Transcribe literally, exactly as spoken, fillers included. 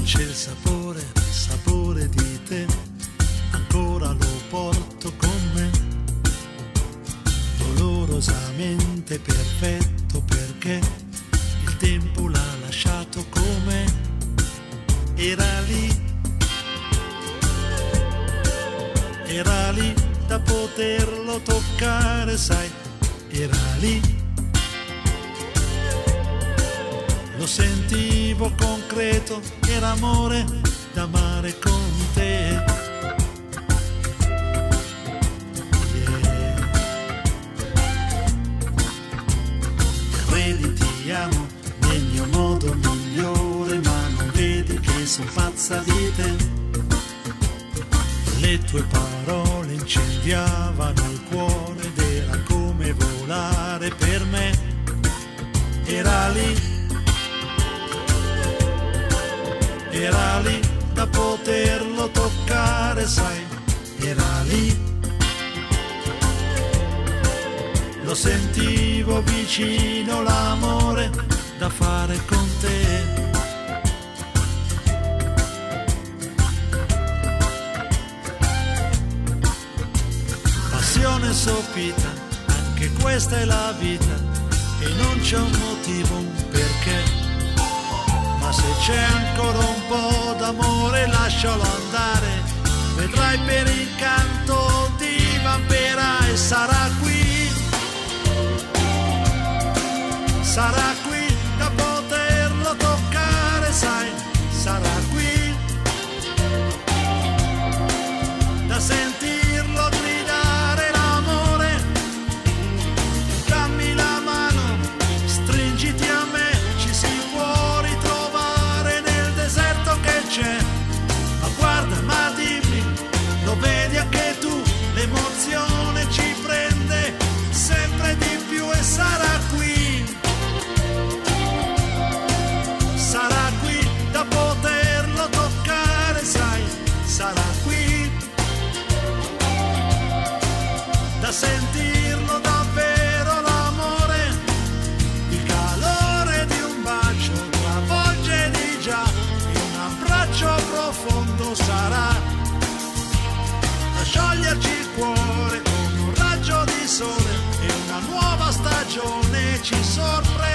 c'è il sapore, sapore di te, ancora lo porto con me, dolorosamente perfetto perché il tempo l'ha lasciato come era lì, era lì da poterlo toccare, sai, era lì. Lo sentivo concreto, era amore da amare con te. Yeah. Credi ti amo nel mio modo migliore, ma non vedi che sono pazza di te. Le tue parole incendiavano il cuore ed era come volare per me. Era lì, era lì da poterlo toccare, sai, era lì. Lo sentivo vicino l'amore da fare con te. Passione sopita, anche questa è la vita e non c'è un motivo, un perché. Ma se c'è ancora un po' d'amore lascialo andare, vedrai per incanto divamperà e sarà qui, sarà qui da poterlo toccare, sai, sarà qui da sentirlo gridare l'amore. Dammi la mano, stringiti a me, ci si può ritrovare nel deserto che c'è. Ma guarda, ma dimmi, lo vedi anche tu, l'emozione ci prende sempre di più e sarà qui, sarà qui da poterlo toccare, sai, sarà qui da sentirlo davvero l'amore, il calore di un bacio travolge di già, e un abbraccio profondo sarà da scioglierci il cuore come un raggio di sole, e una nuova stagione ci sorprende.